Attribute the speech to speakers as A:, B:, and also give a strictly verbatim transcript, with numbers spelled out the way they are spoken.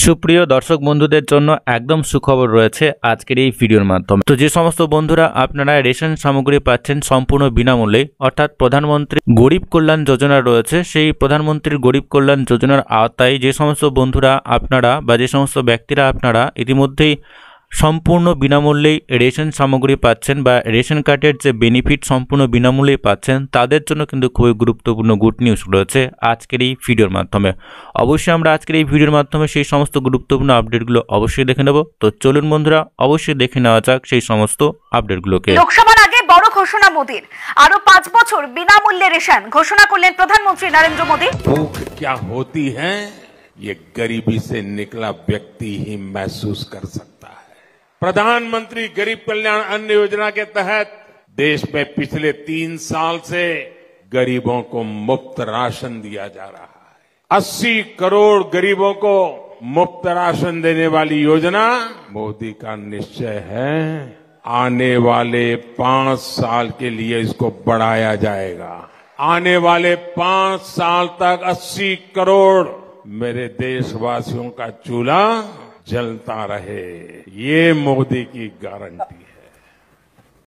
A: সুপ্রিয় দর্শক বন্ধুদের জন্য একদম সুখবর রয়েছে আজকের এই ভিডিওর মাধ্যমে। তো যে সমস্ত বন্ধুরা আপনারা রেশন সামগ্রী পাচ্ছেন সম্পূর্ণ বিনামূল্যে, অর্থাৎ প্রধানমন্ত্রী গরিব কল্যাণ যোজনা রয়েছে, সেই প্রধানমন্ত্রীর গরিব কল্যাণ যোজনার আওতায় যে সমস্ত বন্ধুরা আপনারা বা যে সমস্ত ব্যক্তিরা আপনারা ইতিমধ্যেই সম্পূর্ণ বিনামূল্যেই রেশন সামগ্রী পাচ্ছেন বা রেশন কার্ডের যে বেনিফিট সম্পূর্ণ বিনামূল্যেই পাচ্ছেন, তাদের জন্য কিন্তু খুবই গুরুত্বপূর্ণ গুড নিউজ রয়েছে আজকের এই ভিডিওর মাধ্যমে। অবশ্যই আমরা আজকের এই ভিডিওর মাধ্যমে সেই সমস্ত গুরুত্বপূর্ণ আপডেটগুলো অবশ্যই দেখে নেব। তো চলুন বন্ধুরা, অবশ্যই দেখে নেওয়া যাক সেই সমস্ত আপডেটগুলোকে।
B: লোকসভার আগে বড় ঘোষণা মোদীর, আরো পাঁচ বছর বিনামূল্যে রেশন ঘোষণা করলেন প্রধানমন্ত্রী নরেন্দ্র মোদী।
C: भूख क्या होती है ये गरीबी से निकला व्यक्ति ही महसूस कर सकता है। प्रधानमंत्री गरीब कल्याण अन्न योजना के तहत देश में पिछले तीन साल से गरीबों को मुफ्त राशन दिया जा रहा है। अस्सी करोड़ गरीबों को मुफ्त राशन देने वाली योजना मोदी का निश्चय है। आने वाले पांच साल के लिए इसको बढ़ाया जाएगा। आने वाले पांच साल तक अस्सी करोड़ मेरे देशवासियों का चूल्हा जलता रहे, ये मोदी की गारंटी है।